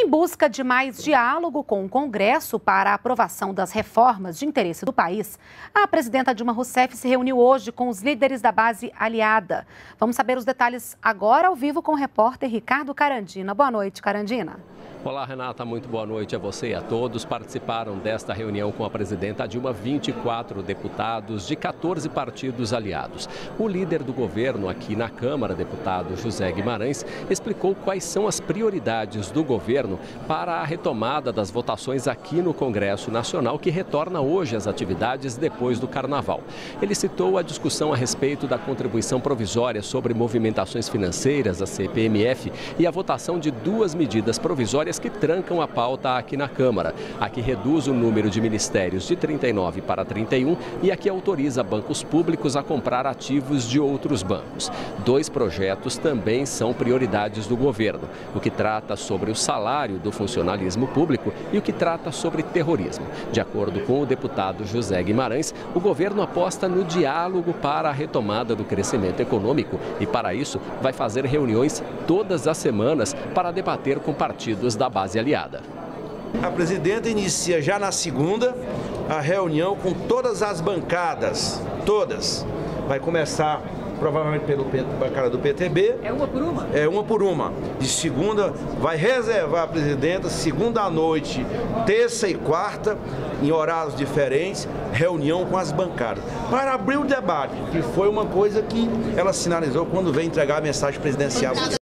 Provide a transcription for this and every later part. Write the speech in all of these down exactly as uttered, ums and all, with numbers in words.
Em busca de mais diálogo com o Congresso para a aprovação das reformas de interesse do país, a presidenta Dilma Rousseff se reuniu hoje com os líderes da base aliada. Vamos saber os detalhes agora ao vivo com o repórter Ricardo Carandina. Boa noite, Carandina. Olá, Renata. Muito boa noite a você e a todos. Participaram desta reunião com a presidenta Dilma vinte e quatro deputados de quatorze partidos aliados. O líder do governo aqui na Câmara, deputado José Guimarães, explicou quais são as prioridades do governo para a retomada das votações aqui no Congresso Nacional, que retorna hoje às atividades depois do Carnaval. Ele citou a discussão a respeito da contribuição provisória sobre movimentações financeiras, a C P M F, e a votação de duas medidas provisórias que trancam a pauta aqui na Câmara. A que reduz o número de ministérios de trinta e nove para trinta e um e a que autoriza bancos públicos a comprar ativos de outros bancos. Dois projetos também são prioridades do governo, o que trata sobre o salário do funcionalismo público e o que trata sobre terrorismo. De acordo com o deputado José Guimarães, o governo aposta no diálogo para a retomada do crescimento econômico e, para isso, vai fazer reuniões todas as semanas para debater com partidos da base aliada. A presidenta inicia já na segunda a reunião com todas as bancadas, todas. Vai começar provavelmente pela bancada do P T B. É uma por uma? É uma por uma. De segunda, vai reservar a presidenta, segunda à noite, terça e quarta, em horários diferentes, reunião com as bancadas. Para abrir o debate, que foi uma coisa que ela sinalizou quando veio entregar a mensagem presidencial.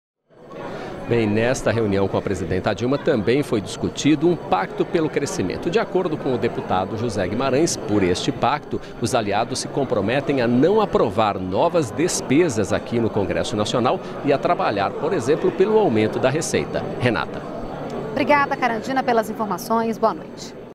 Bem, nesta reunião com a presidenta Dilma também foi discutido um pacto pelo crescimento. De acordo com o deputado José Guimarães, por este pacto, os aliados se comprometem a não aprovar novas despesas aqui no Congresso Nacional e a trabalhar, por exemplo, pelo aumento da receita. Renata. Obrigada, Carandina, pelas informações. Boa noite.